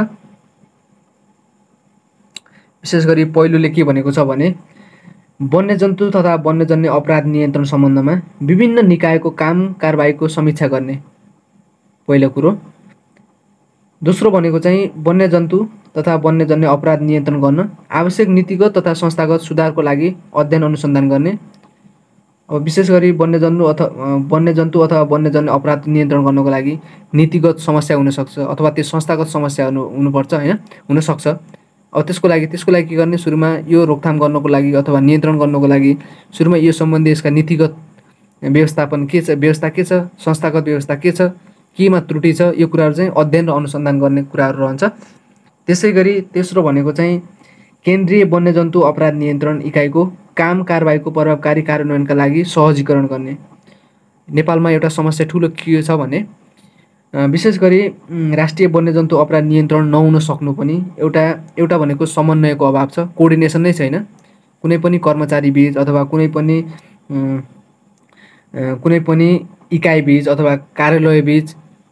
विशेष गरी पहिलोले के भनेको छ भने वन्यजन्तु तथा वन्यजन्य अपराध नियन्त्रण सम्बन्धमा विभिन्न निकायको काम कारबाहीको समीक्षा गर्ने पहिलो कुरो। दोस्रो भनेको चाहिँ वन्यजन्तु तथा वन्यजन्य अपराध नियन्त्रण गर्न आवश्यक नीतिगत तथा संस्थागत सुधारको लागि अध्ययन अनुसन्धान गर्ने। अब विशेष गरी वन्यजन्तु अथवा वन्यजन्तु अथवा वन्यजन्य अपराध नियन्त्रण गर्नको लागि नीतिगत समस्या हुनसक्छ अथवा त्यो संस्थागत समस्या हुनु हुनुपर्छ होइन, हुनसक्छ। अब त्यसको लागि त्यसको लागि के गर्ने? सुरुमा यो रोकथाम गर्नको लागि अथवा नियन्त्रण गर्नको लागि सुरुमा यो सम्बन्धी यसका नीतिगत व्यवस्थापन के छ, व्यवस्था के छ, संस्थागत व्यवस्था के छ, केमा त्रुटि छ, यो कुराहरू चाहिँ अध्ययन र अनुसन्धान गर्ने कुराहरू रहन्छ। त्यसै गरी तेस्रो भनेको चाहिँ केन्द्रीय वन्यजन्तु अपराध नियन्त्रण इकाइको काम कारबाहीको प्रभावकारी कार्यान्वयनका लागि सहजीकरण गर्ने। नेपालमा एउटा समस्या ठुलो के छ भने विशेष गरी राष्ट्रिय वन्यजन्तु अपराध नियन्त्रण नहुन सक्नु पनि एउटा एउटा भनेको समन्वयको अभाव छ, कोअर्डिनेसन नै छैन। कुनै पनि कर्मचारी बीच अथवा कुनै पनि कुनै पनि इकाइ बीच अथवा कार्यालय बीच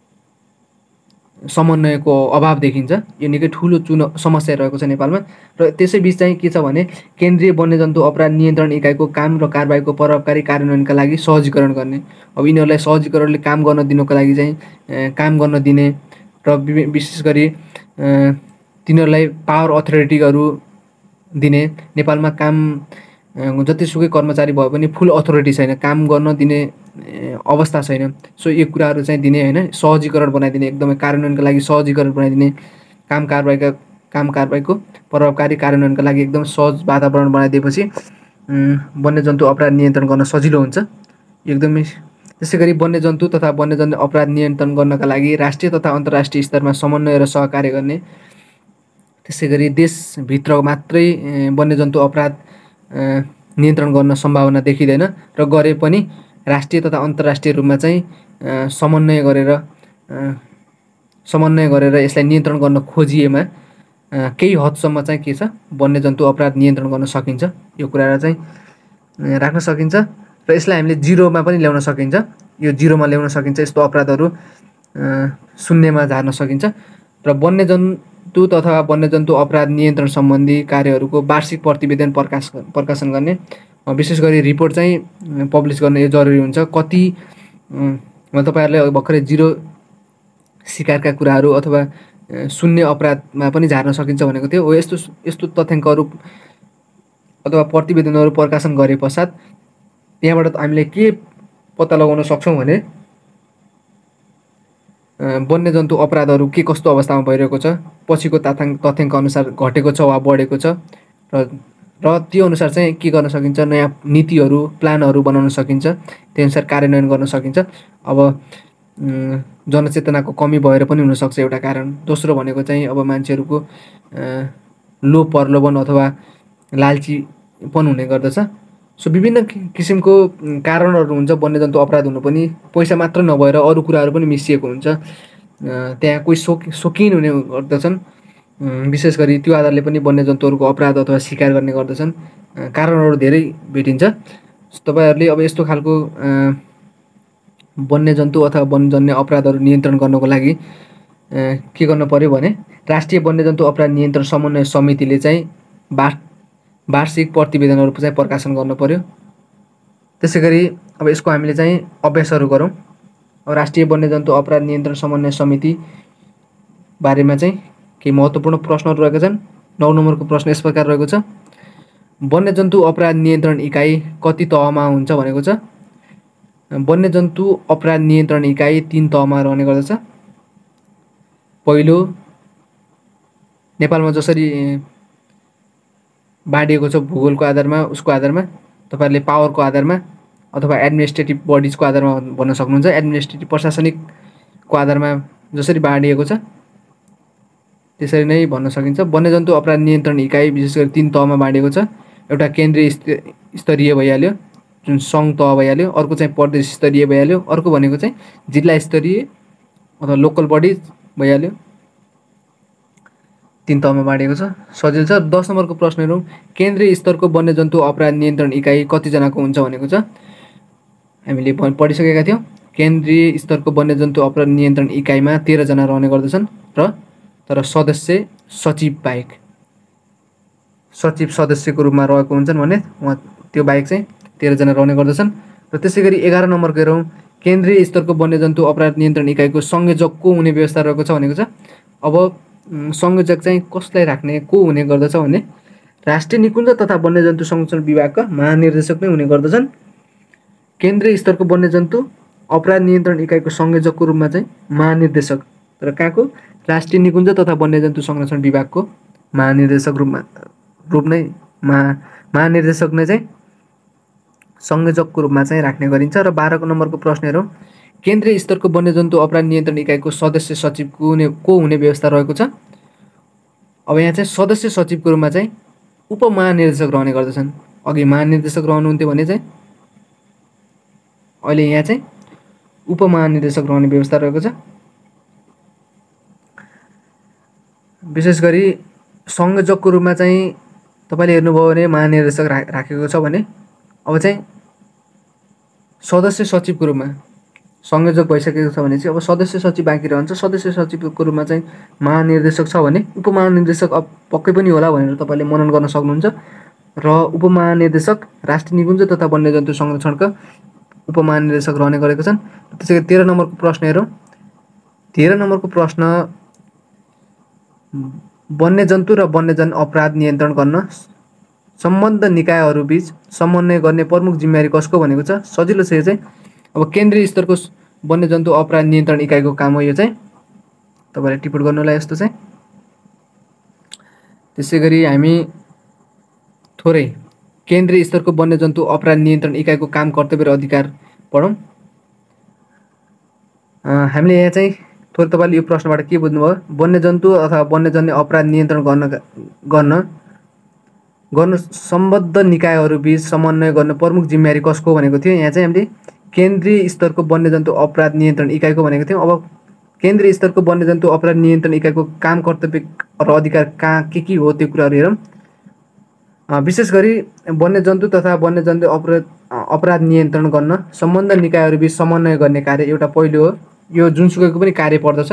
समन्वयको अभाव देखिन्छ। यो निकै ठुलो चुन समस्या रहेको छ नेपालमा। र त्यसै बिच चाहिँ के छ भने केन्द्रीय वन्यजन्तु अपराध नियन्त्रण इकाइको काम र कारबाहीको प्रभावकारी कार्यान्वयनका लागि सहजीकरण गर्ने। अब यिनीहरूलाई सहजीकरणले काम गर्न दिनको लागि चाहिँ काम गर्न दिने र विशेष गरी तिनीहरूलाई पावर अथोरिटीहरू दिने। नेपालमा काम जतिसुकै कर्मचारी भए पनि फुल अथोरिटी छैन, काम गर्न दिने अवस्था छैन। सो यो कुराहरू चाहिँ दिने होइन, सहजीकरण बनाइदिने, एकदमै कार्यान्वयनका लागि सहजीकरण बनाइदिने, काम कारबाहीका काम कारबाहीको प्रभावकारी कार्यान्वयनका लागि एकदम सहज वातावरण बनाइदिएपछि वन्यजन्तु अपराध नियन्त्रण गर्न सजिलो हुन्छ एकदमै। त्यसै गरी वन्यजन्तु तथा वन्यजन्य अपराध नियन्त्रण गर्नका लागि राष्ट्रिय तथा अन्तर्राष्ट्रिय स्तरमा समन्वय र सहकार्य गर्ने। त्यसै गरी देशभित्र मात्रै वन्यजन्तु अपराध नियन्त्रण गर्न सम्भावना देखिँदैन र गरे पनि राष्ट्रिय तथा अन्तर्राष्ट्रिय रूपमा चाहिँ समन्वय गरेर समन्वय गरेर यसलाई नियन्त्रण गर्न खोजिएमा केही हदसम्म चाहिँ के छ वन्यजन्तु अपराध नियन्त्रण गर्न सकिन्छ। यो कुरालाई चाहिँ राख्न सकिन्छ र यसलाई हामीले जिरोमा पनि ल्याउन सकिन्छ। यो जिरोमा ल्याउन सकिन्छ, यस्तो अपराधहरू शून्यमा झार्न सकिन्छ। र वन्यजन्तु तथा वन्यजन्तु अपराध नियन्त्रण सम्बन्धी कार्यहरूको वार्षिक प्रतिवेदन प्रकाश प्रकाशन गर्ने। विशेष गरी रिपोर्ट चाहिँ पब्लिस गर्ने यो जरुरी हुन्छ। कति तपाईँहरूले भर्खरै जिरो शिकारका कुराहरू अथवा शून्य अपराधमा पनि झार्न सकिन्छ भनेको थियो। हो यस्तो यस्तो तथ्याङ्कहरू अथवा प्रतिवेदनहरू प्रकाशन गरे पश्चात त्यहाँबाट हामीले के पत्ता लगाउन सक्छौँ भने वन्यजन्तु अपराधहरू के कस्तो अवस्थामा भइरहेको छ, पछिको तथ्याङ्क तथ्याङ्क अनुसार घटेको छ वा बढेको छ र र त्यो अनुसार चाहिँ के गर्न सकिन्छ, नयाँ नीतिहरू प्लानहरू बनाउन सकिन्छ, त्यो अनुसार कार्यान्वयन गर्न सकिन्छ। अब जनचेतनाको कमी भएर पनि हुनसक्छ एउटा कारण। दोस्रो भनेको चाहिँ अब मान्छेहरूको लो प्रलोभन अथवा लालचीपन हुने गर्दछ। सो विभिन्न किसिमको कारणहरू हुन्छ वन्यजन्तु अपराध हुनु पनि। पैसा मात्र नभएर अरू कुराहरू पनि मिसिएको हुन्छ। त्यहाँ कोही सोक सोकिन हुने गर्दछन्, विशेष गरी त्यो आधारले पनि वन्यजन्तुहरूको अपराध अथवा शिकार गर्ने गर्दछन्। कारणहरू धेरै भेटिन्छ। तपाईँहरूले अब यस्तो खालको वन्यजन्तु अथवा वनजन्य अपराधहरू नियन्त्रण गर्नको लागि के गर्नु पर्यो भने राष्ट्रिय वन्यजन्तु अपराध नियन्त्रण समन्वय समितिले चाहिँ वार वार्षिक प्रतिवेदनहरू चाहिँ प्रकाशन गर्नु पर्यो। त्यसै गरी अब यसको हामीले चाहिँ अभ्यासहरू गरौँ। अब राष्ट्रिय वन्यजन्तु अपराध नियन्त्रण समन्वय समिति बारेमा चाहिँ केही महत्त्वपूर्ण प्रश्नहरू रहेका छन्। नौ नम्बरको प्रश्न यस प्रकार रहेको छ, वन्यजन्तु अपराध नियन्त्रण इकाइ कति तहमा हुन्छ भनेको छ। वन्यजन्तु अपराध नियन्त्रण इकाइ तीन तहमा रहने गर्दछ। पहिलो, नेपालमा जसरी बाँडिएको छ भूगोलको आधारमा, उसको आधारमा तपाईहरुले पावरको आधारमा अथवा एडमिनिस्ट्रेटिभ बडिजको आधारमा भन्न सक्नुहुन्छ। एडमिनिस्ट्रेटिभ प्रशासनिकको आधारमा जसरी बाँडिएको छ त्यसरी नै भन्न सकिन्छ। वन्यजन्तु अपराध नियन्त्रण इकाइ विशेष गरी तीन तहमा बाँडिएको छ। एउटा केन्द्रीय स्तरीय भइहाल्यो जुन सङ्घ तह भइहाल्यो, अर्को चाहिँ प्रदेश स्तरीय भइहाल्यो, अर्को भनेको चाहिँ जिल्ला स्तरीय अथवा लोकल बडिज भइहाल्यो। तीन तहमा बाँडिएको छ, सजिलो छ। दस नम्बरको प्रश्न हेरौँ, केन्द्रीय स्तरको वन्यजन्तु अपराध नियन्त्रण इकाइ कतिजनाको हुन्छ भनेको छ। हामीले पढिसकेका थियौँ, केन्द्रीय स्तरको वन्यजन्तु अपराध नियन्त्रण इकाइमा तेह्रजना रहने गर्दछन् र तर सदस्य सचिव बाहेक, सचिव सदस्यको रूपमा रहेको हुन्छन् भने उहाँ त्यो बाहेक चाहिँ तेह्रजना रहने गर्दछन्। र त्यसै गरी एघार नम्बरको हेरौँ, केन्द्रीय स्तरको वन्यजन्तु अपराध नियन्त्रण इकाइको संयोजक को हुने व्यवस्था रहेको छ भनेको छ। अब संयोजक चाहिँ कसलाई राख्ने, को हुने गर्दछ भने राष्ट्रिय निकुञ्ज तथा वन्यजन्तु संरक्षण विभागका महानिर्देशक नै हुने गर्दछन्। केन्द्रीय स्तरको वन्यजन्तु अपराध नियन्त्रण इकाइको संयोजकको रूपमा चाहिँ महानिर्देशक, तर कहाँको राष्ट्रिय निकुञ्ज तथा वन्यजन्तु संरक्षण विभागको महानिर्देशक रूपमा रूप नै महा महानिर्देशक नै चाहिँ संयोजकको रूपमा चाहिँ राख्ने गरिन्छ। र बाह्रको नम्बरको प्रश्न हेरौँ, केन्द्रीय स्तरको वन्यजन्तु अपराध नियन्त्रण इकाइको सदस्य सचिवको हुने को हुने व्यवस्था रहेको छ। अब यहाँ चाहिँ सदस्य सचिवको रूपमा चाहिँ उपमहानिर्देशक रहने गर्दछन्। अघि महानिर्देशक रहनुहुन्थ्यो भने चाहिँ अहिले यहाँ चाहिँ उपमहानिर्देशक रहने व्यवस्था रहेको छ। विशेष गरी संयोजकको रूपमा चाहिँ तपाईले हेर्नुभयो भने महानिर्देशक राखेको छ भने अब चाहिँ सदस्य सचिवको रूपमा संयोजक भइसकेको छ भने चाहिँ अब सदस्य सचिव बाँकी रहन्छ। सदस्य सचिवको रूपमा चाहिँ महानिर्देशक छ भने उपमहानिर्देशक अब पक्कै पनि होला भनेर तपाईले मनन गर्न सक्नुहुन्छ। र उपमहानिर्देशक राष्ट्रिय निकुञ्ज तथा वन्यजन्तु संरक्षणका उपमहानिर्देशक रहने गरेका छन्। त्यसैगरी तेह्र नम्बरको प्रश्न हेरौँ, तेह्र नम्बरको प्रश्न वन्यजन्तु र वन्यजन अपराध नियन्त्रण गर्न सम्बद्ध निकायहरूबीच समन्वय गर्ने प्रमुख जिम्मेवारी कसको भनेको छ। सजिलो छ यो चाहिँ, अब केन्द्रीय स्तरको वन्यजन्तु अपराध नियन्त्रण इकाइको काम हो यो चाहिँ, तपाईले टिप्पणी गर्नुलाई यस्तो चाहिँ। त्यसैगरी हामी थोरै केन्द्रीय स्तरको वन्यजन्तु अपराध नियन्त्रण इकाइको काम कर्तव्य र अधिकार पढौँ। हामीले यहाँ चाहिँ थोरै तपाईले यो प्रश्नबाट के बुझ्नुभयो, वन्यजन्तु अथवा वन्यजन्य अपराध नियन्त्रण गर्न गर्न गर्न सम्बद्ध निकायहरूबीच समन्वय गर्न प्रमुख जिम्मेवारी कसको भनेको थियो। यहाँ चाहिँ हामीले केन्द्रीय स्तरको वन्यजन्तु अपराध नियन्त्रण इकाइको भनेको थियौँ। अब केन्द्रीय स्तरको वन्यजन्तु अपराध नियन्त्रण इकाइको काम कर्तव्य र अधिकार कहाँ के के हो त्यो कुराहरू हेरौँ। विशेष गरी वन्यजन्तु तथा वन्यजन्तु अपराध अपराध नियन्त्रण गर्न सम्बद्ध निकायहरूबीच समन्वय गर्ने कार्य एउटा पहिलो हो। यो जुनसुकैको पनि कार्य पर्दछ,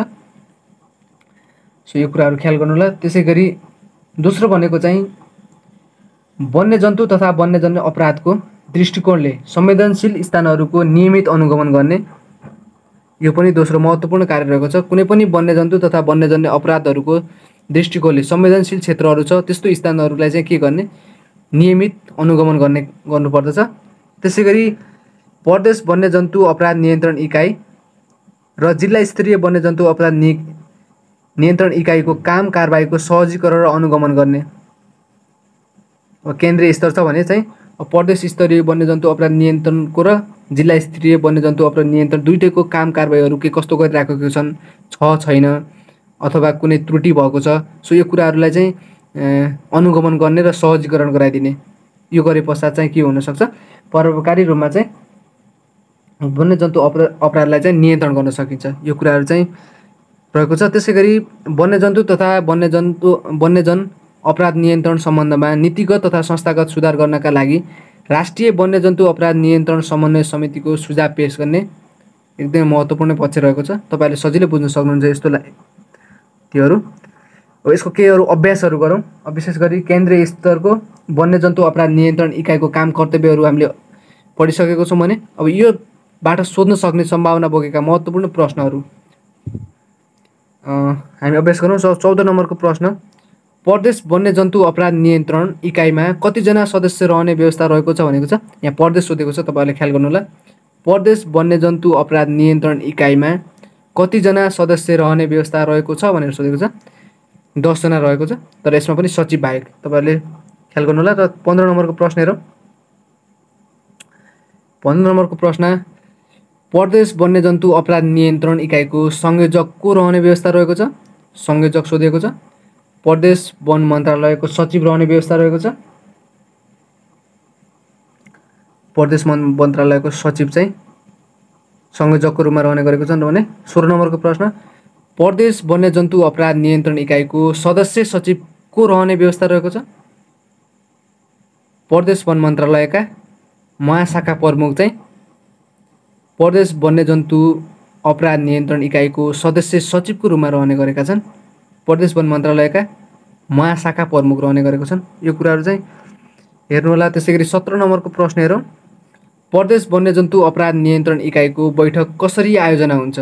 सो यो कुराहरू ख्याल गर्नुहोला। त्यसै गरी दोस्रो भनेको चाहिँ वन्यजन्तु तथा वन्यजन्य अपराधको दृष्टिकोणले संवेदनशील स्थानहरूको नियमित अनुगमन गर्ने, यो पनि दोस्रो महत्त्वपूर्ण कार्य रहेको छ। कुनै पनि वन्यजन्तु तथा वन्यजन्य अपराधहरूको दृष्टिकोणले संवेदनशील क्षेत्रहरू छ त्यस्तो स्थानहरूलाई चाहिँ के गर्ने, नियमित अनुगमन गर्ने गर्नुपर्दछ। त्यसै गरी प्रदेश वन्यजन्तु अपराध नियन्त्रण इकाइ र जिल्ला स्तरीय वन्यजन्तु अपराध नि नियन्त्रण इकाइको काम कारबाहीको सहजीकरण र अनुगमन गर्ने। अब केन्द्रीय स्तर छ भने चाहिँ प्रदेश स्तरीय वन्यजन्तु अपराध नियन्त्रणको र जिल्ला स्तरीय वन्यजन्तु अपराध नियन्त्रण दुईटैको काम कारबाहीहरू के कस्तो गरिराखेको छन्, छ छैन, अथवा कुनै त्रुटि भएको छ, सो यो कुराहरूलाई चाहिँ अनुगमन गर्ने र सहजीकरण गराइदिने। यो गरे पश्चात चाहिँ के हुनसक्छ, प्रभावकारी रूपमा चाहिँ वन्यजन्तु अपराध अपराधलाई चाहिँ नियन्त्रण गर्न सकिन्छ। यो कुराहरू चाहिँ रहेको छ। त्यसै गरी वन्यजन्तु तथा वन्यजन्तु वन्यजन अपराध नियन्त्रण सम्बन्धमा नीतिगत तथा संस्थागत सुधार गर्नका लागि राष्ट्रिय वन्यजन्तु अपराध नियन्त्रण समन्वय समितिको सुझाव पेश गर्ने एकदमै महत्त्वपूर्ण पक्ष रहेको छ। तपाईले सजिलै बुझ्न सक्नुहुन्छ यस्तो त्योहरू। अब यसको केहीहरू अभ्यासहरू गरौँ। अब विशेष गरी केन्द्रीय स्तरको वन्यजन्तु अपराध नियन्त्रण इकाइको काम कर्तव्यहरू हामीले पढिसकेको छौँ भने अब यो बाट सोध्न सक्ने सम्भावना बोकेका महत्त्वपूर्ण प्रश्नहरू हामी अभ्यास गरौँ। चौध नम्बरको प्रश्न, प्रदेश वन्यजन्तु अपराध नियन्त्रण इकाइमा कतिजना सदस्य रहने व्यवस्था रहेको छ भनेको छ। यहाँ प्रदेश सोधेको छ, तपाईँहरूले ख्याल गर्नु होला। प्रदेश वन्यजन्तु अपराध नियन्त्रण इकाइमा कतिजना सदस्य रहने व्यवस्था रहेको छ भनेर सोधेको छ। दसजना रहेको छ, तर यसमा पनि सचिव बाहेक। तपाईँहरूले ख्याल गर्नु होला। र पन्ध्र नम्बरको प्रश्न हेरौँ। पन्ध्र नम्बरको प्रश्न, प्रदेश वन्यजन्तु अपराध नियन्त्रण इकाइको संयोजक को रहने व्यवस्था रहेको छ। संयोजक सोधेको छ। प्रदेश वन मन्त्रालयको सचिव रहने व्यवस्था रहेको छ। प्रदेश वन मन्त्रालयको सचिव चाहिँ संयोजकको रूपमा रहने गरेको छन् भने। सोह्र नम्बरको प्रश्न, प्रदेश वन्यजन्तु अपराध नियन्त्रण इकाइको सदस्य सचिव को रहने व्यवस्था रहेको छ। प्रदेश वन मन्त्रालयका महाशाखा प्रमुख चाहिँ प्रदेश वन्यजन्तु अपराध नियन्त्रण इकाइको सदस्य सचिवको रूपमा रहने गरेका छन्। प्रदेश वन मन्त्रालयका महाशाखा प्रमुख रहने गरेको छन्। यो कुराहरू चाहिँ हेर्नु होला। त्यसै गरी सत्र नम्बरको प्रश्न हेरौँ। प्रदेश वन्यजन्तु अपराध नियन्त्रण इकाइको बैठक कसरी आयोजना हुन्छ।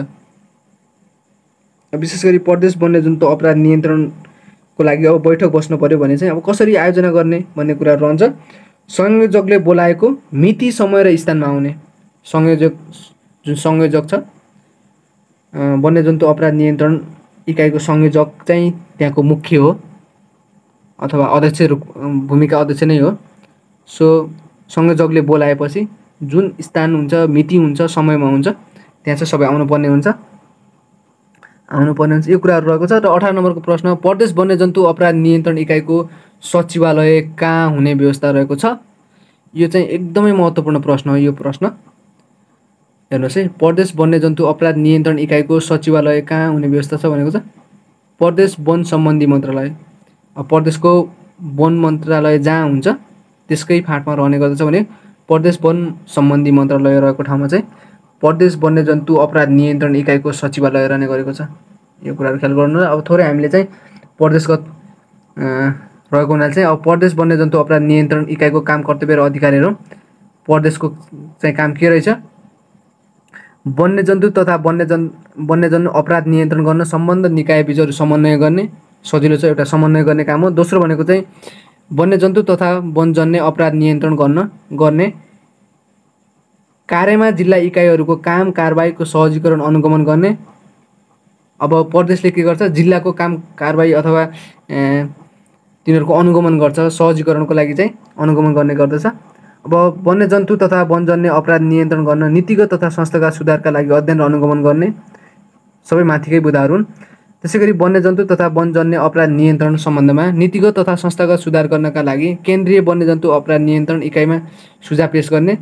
विशेष गरी प्रदेश वन्यजन्तु अपराध नियन्त्रणको लागि अब बैठक बस्नु पर्यो भने चाहिँ अब कसरी आयोजना गर्ने भन्ने कुराहरू रहन्छ। संयोजकले बोलाएको मिति, समय र स्थानमा आउने। संयोजक जुन संयोजक छ वन्यजन्तु अपराध नियन्त्रण इकाइको संयोजक चाहिँ त्यहाँको मुख्य हो अथवा अध्यक्ष भूमिका अध्यक्ष नै हो। सो संयोजकले बोलाएपछि जुन स्थान हुन्छ, मिति हुन्छ, समयमा हुन्छ, त्यहाँ चाहिँ सबै आउनुपर्ने हुन्छ आउनुपर्ने हुन्छ यो कुराहरू रहेको छ। र अठार नम्बरको प्रश्न, प्रदेश वन्यजन्तु अपराध नियन्त्रण इकाइको सचिवालय कहाँ हुने व्यवस्था रहेको छ। यो चाहिँ एकदमै महत्त्वपूर्ण प्रश्न हो। यो प्रश्न हेर्नुहोस् है, प्रदेश वन्यजन्तु अपराध नियन्त्रण इकाइको सचिवालय कहाँ हुने व्यवस्था छ भनेको छ प्रदेश वन सम्बन्धी मन्त्रालय। प्रदेशको वन मन्त्रालय जहाँ हुन्छ त्यसकै फाँटमा रहने गर्दछ भने प्रदेश वन सम्बन्धी मन्त्रालय रहेको ठाउँमा चाहिँ प्रदेश वन्यजन्तु अपराध नियन्त्रण इकाइको सचिवालय रहने गरेको छ। यो कुराहरू ख्याल गर्नु। अब थोरै हामीले चाहिँ प्रदेशगत रहेको हुनाले चाहिँ अब प्रदेश वन्यजन्तु अपराध नियन्त्रण इकाइको काम, कर्तव्य र अधिकारहरू प्रदेशको चाहिँ काम के रहेछ। वन्यजन्तु तथा वन्यजन वन्यजन्य अपराध नियन्त्रण गर्न सम्बन्ध निकाय बीचहरू समन्वय गर्ने सजिलो छ, एउटा समन्वय गर्ने काम हो। दोस्रो भनेको चाहिँ वन्यजन्तु तथा वनजन्य अपराध नियन्त्रण गर्न गर्ने कार्यमा जिल्ला इकाइहरूको काम कारबाहीको सहजीकरण अनुगमन गर्ने। अब प्रदेशले के गर्छ, जिल्लाको काम कारबाही अथवा तिनीहरूको अनुगमन गर्छ, सहजीकरणको लागि चाहिँ अनुगमन गर्ने गर्दछ। अब वन्यजन्तु तथा वनजन्य अपराध नियन्त्रण गर्न नीतिगत तथा संस्थागत सुधारका लागि अध्ययन र अनुगमन गर्ने सबै माथिकै बुदाहरू हुन्। त्यसै गरी वन्यजन्तु तथा वनजन्य अपराध नियन्त्रण सम्बन्धमा नीतिगत तथा संस्थागत सुधार गर्नका लागि केन्द्रीय वन्यजन्तु अपराध नियन्त्रण इकाइमा सुझाव पेश गर्ने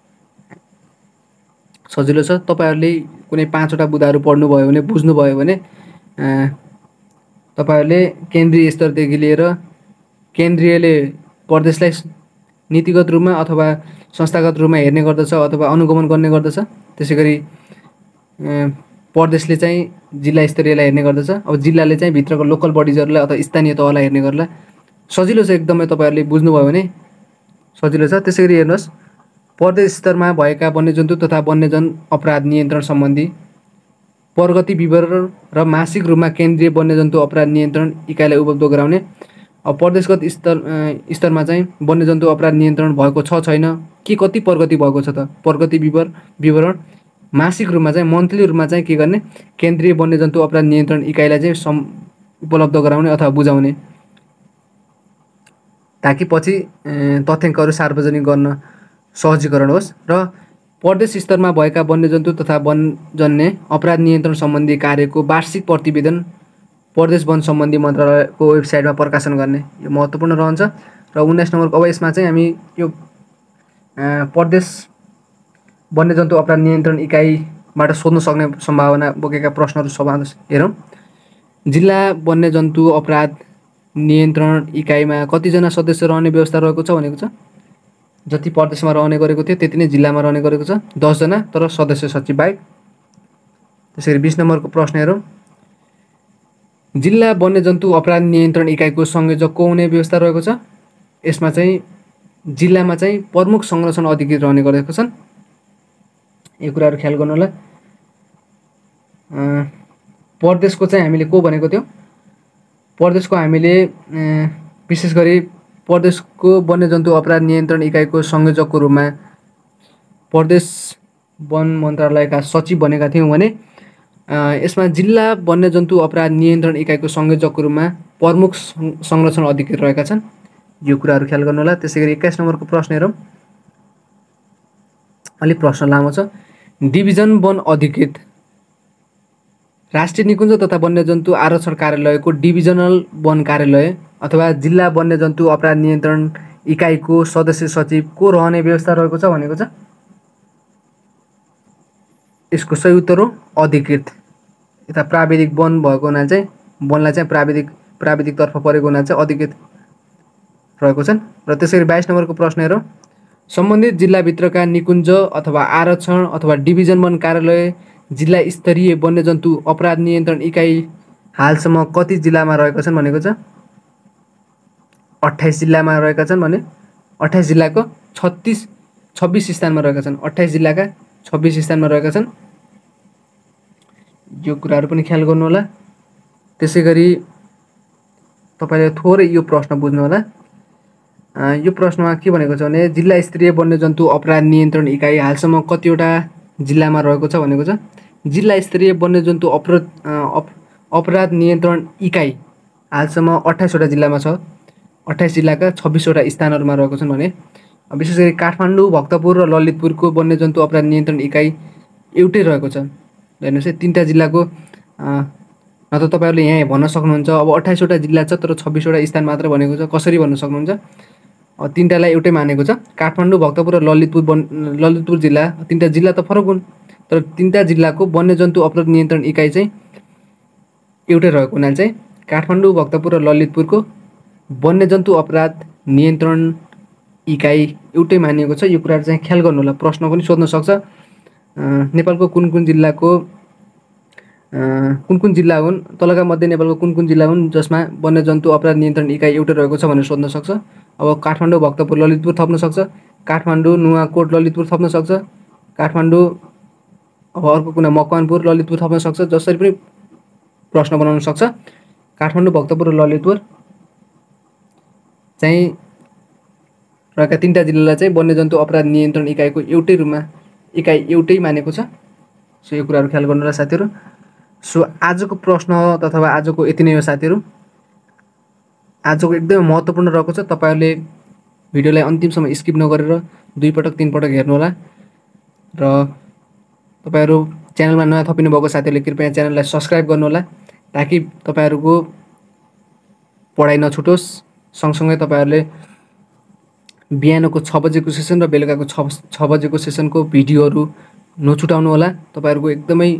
सजिलो छ। तपाईँहरूले कुनै पाँचवटा बुदाहरू पढ्नुभयो भने, बुझ्नुभयो भने तपाईँहरूले केन्द्रीय स्तरदेखि लिएर केन्द्रीयले प्रदेशलाई नीतिगत रूपमा अथवा संस्थागत रूपमा हेर्ने गर्दछ अथवा अनुगमन गर्ने गर्दछ। त्यसै गरी प्रदेशले चाहिँ जिल्ला स्तरीयलाई हेर्ने गर्दछ। अब जिल्लाले चाहिँ भित्रको लोकल बडिजहरूलाई अथवा स्थानीय तहलाई हेर्ने गर्ला। सजिलो छ एकदमै, तपाईँहरूले बुझ्नुभयो भने सजिलो छ। त्यसै गरी हेर्नुहोस्, प्रदेश स्तरमा भएका वन्यजन्तु तथा वन्यजन अपराध नियन्त्रण सम्बन्धी प्रगति विवरण र मासिक रूपमा केन्द्रीय वन्यजन्तु अपराध नियन्त्रण इकाइलाई उपलब्ध गराउने। अब प्रदेशगत स्तर स्तरमा चाहिँ वन्यजन्तु अपराध नियन्त्रण भएको छ छैन, के कति प्रगति भएको छ त प्रगति विवर विवरण मासिक रूपमा चाहिँ मन्थली रूपमा चाहिँ के गर्ने, केन्द्रीय वन्यजन्तु अपराध नियन्त्रण इकाइलाई चाहिँ सम उपलब्ध गराउने अथवा बुझाउने, ताकि पछि तथ्याङ्कहरू सार्वजनिक गर्न सहजीकरण होस्। र प्रदेश स्तरमा भएका वन्यजन्तु तथा वनजन्य अपराध नियन्त्रण सम्बन्धी कार्यको वार्षिक प्रतिवेदन प्रदेश वन सम्बन्धी मन्त्रालयको वेबसाइटमा प्रकाशन गर्ने। यो महत्त्वपूर्ण रहन्छ। र उन्नाइस नम्बरको अब यसमा चाहिँ हामी यो प्रदेश वन्यजन्तु अपराध नियन्त्रण इकाइबाट सोध्न सक्ने सम्भावना बोकेका प्रश्नहरू समावेश हेरौँ। जिल्ला वन्यजन्तु अपराध नियन्त्रण इकाइमा कतिजना सदस्य रहने व्यवस्था रहेको छ भनेको छ। जति प्रदेशमा रहने गरेको थियो त्यति नै जिल्लामा रहने गरेको छ, दसजना, तर सदस्य सचिव बाहेक। त्यसरी बिस नम्बरको प्रश्न हेरौँ। जिल्ला वन्यजन्तु अपराध नियन्त्रण इकाइको संयोजक को हुने व्यवस्था रहेको छ। यसमा चाहिँ जिल्लामा चाहिँ प्रमुख संरक्षण अधिकारी रहने गरेको छन्। यो कुराहरू ख्याल गर्नु होला। प्रदेशको चाहिँ हामीले को भनेको थियो, प्रदेशको हामीले विशेष गरी प्रदेशको वन्यजन्तु अपराध नियन्त्रण इकाइको संयोजकको रूपमा प्रदेश वन मन्त्रालयका सचिव बनेका थियौँ भने यसमा जिल्ला वन्यजन्तु अपराध नियन्त्रण इकाइको संयोजकको रूपमा प्रमुख संरक्षण अधिकारी रहेका छन्। यो कुराहरू ख्याल गर्नु होला। त्यसै गरी एक्काइस नम्बरको प्रश्न हेरौँ। अलिक प्रश्न लामो छ। डिभिजन वन अधिकृत राष्ट्रिय निकुञ्ज तथा वन्यजन्तु आरक्षण कार्यालयको डिभिजनल वन कार्यालय अथवा जिल्ला वन्यजन्तु अपराध नियन्त्रण इकाइको सदस्य सचिव को रहने व्यवस्था रहेको छ भनेको छ। यसको सही उत्तर हो अधिकृत। यता प्राविधिक वन भएको हुनाले चाहिँ वनलाई चाहिँ प्राविधिक प्राविधिकतर्फ परेको हुनाले चाहिँ अधिकृत रहेको छन्। र त्यसरी बाइस नम्बरको प्रश्न हेरौँ। सम्बन्धित जिल्लाभित्रका निकुञ्ज अथवा आरक्षण अथवा डिभिजन वन कार्यालय जिल्ला स्तरीय वन्यजन्तु अपराध नियन्त्रण इकाइ हालसम्म कति जिल्लामा रहेका छन् भनेको छ। अट्ठाइस जिल्लामा रहेका छन् भने अट्ठाइस जिल्लाको छत्तिस छब्बिस स्थानमा रहेका छन्। अट्ठाइस जिल्लाका छब्बिस स्थानमा रहेका छन्। यो कुराहरू पनि ख्याल गर्नु होला। त्यसै गरी तपाईँले थोरै यो प्रश्न बुझ्नु होला। यो प्रश्नमा के भनेको छ भने जिल्ला स्तरीय वन्यजन्तु अपराध नियन्त्रण इकाइ हालसम्म कतिवटा जिल्लामा रहेको छ भनेको छ। जिल्ला स्तरीय वन्यजन्तु अपराध अपराध नियन्त्रण इकाइ हालसम्म अट्ठाइसवटा जिल्लामा छ। अट्ठाइस जिल्लाका छब्बिसवटा स्थानहरूमा रहेको छन् भने विशेष गरी काठमाडौँ, भक्तपुर र ललितपुरको वन्यजन्तु अपराध नियन्त्रण इकाइ एउटै रहेको छ। हेर्नुहोस् है, तिनवटा जिल्लाको न त तपाईँहरूले यहाँ भन्न सक्नुहुन्छ अब अट्ठाइसवटा जिल्ला छ तर छब्बिसवटा स्थान मात्र भनेको छ, कसरी भन्न सक्नुहुन्छ। तिनवटालाई एउटै मानेको छ। काठमाडौँ, भक्तपुर र ललितपुर वन ललितपुर जिल्ला तिनवटा जिल्ला त फरक हुन् तर तिनवटा जिल्लाको वन्यजन्तु अपराध नियन्त्रण इकाइ चाहिँ एउटै रहेको हुनाले चाहिँ काठमाडौँ, भक्तपुर र ललितपुरको वन्यजन्तु अपराध नियन्त्रण इकाइ एउटै मानिएको छ। यो कुराहरू चाहिँ ख्याल गर्नु होला। प्रश्न पनि सोध्न सक्छ नेपालको कुन कुन जिल्लाको कुन कुन जिल्ला हुन्, तलका मध्ये नेपालको कुन कुन जिल्ला हुन् जसमा वन्यजन्तु अपराध नियन्त्रण इकाइ एउटै रहेको छ भनेर सोध्न सक्छ। अब काठमाडौँ, भक्तपुर, ललितपुर थप्न सक्छ। काठमाडौँ, नुवाकोट, ललितपुर थप्न सक्छ। काठमाडौँ अब अर्को कुना मकवानपुर, ललितपुर थप्न सक्छ। जसरी पनि प्रश्न बनाउन सक्छ। काठमाडौँ, भक्तपुर र ललितपुर चाहिँ रहेका तिनवटा जिल्लालाई चाहिँ वन्यजन्तु अपराध नियन्त्रण इकाइको एउटै रूपमा इकाइ एउटै मानेको छ। सो यो कुराहरू ख्याल गर्नु होला साथीहरू। सो आजको प्रश्न अथवा आजको यति नै हो साथीहरू। आजको एकदमै महत्त्वपूर्ण रहेको छ। तपाईँहरूले भिडियोलाई अन्तिमसम्म स्किप नगरेर दुई पटक तीन पटक हेर्नु होला। र तपाईँहरू च्यानलमा नयाँ थपिनु भएको साथीहरूले कृपया च्यानललाई सब्सक्राइब गर्नु होला ताकि तपाईँहरूको पढाइ नछुटोस्। सँगसँगै तपाईँहरूले बिहानको छ बजेको सेसन र बेलुकाको छ छ बजेको सेसनको भिडियोहरू नछुटाउनु होला। तपाईँहरूको एकदमै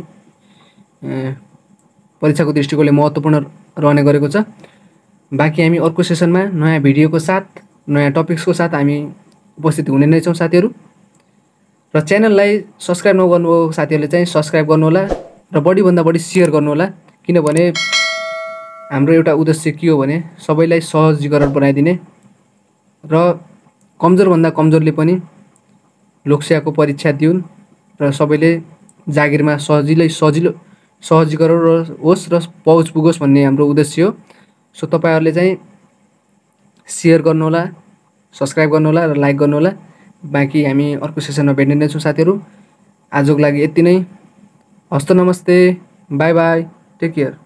परीक्षाको दृष्टिकोणले महत्त्वपूर्ण रहने गरेको छ। बाँकी हामी अर्को सेसनमा नयाँ भिडियोको साथ नयाँ टपिक्सको साथ हामी उपस्थित हुने नै छौँ साथीहरू। र च्यानललाई सब्सक्राइब नगर्नुभएको साथीहरूले चाहिँ सब्सक्राइब गर्नुहोला र बढीभन्दा बढी सेयर गर्नुहोला। किनभने हाम्रो एउटा उद्देश्य के हो भने सबैलाई सहजीकरण बनाइदिने र कमजोरभन्दा कमजोरले पनि लोकसेवाको परीक्षा दिउन् र सबैले जागिरमा सजिलै सजिलो सहजीकरण होस् र पहुँच पुगोस् भन्ने हाम्रो उद्देश्य हो। सो तपाईँहरूले चाहिँ सेयर गर्नुहोला, सब्सक्राइब गर्नुहोला र लाइक गर्नुहोला। बाँकी हामी अर्को सेसनमा भेट्ने नै छौँ साथीहरू। आजको लागि यति नै। हस्त नमस्ते, बाई बाई, टेक केयर।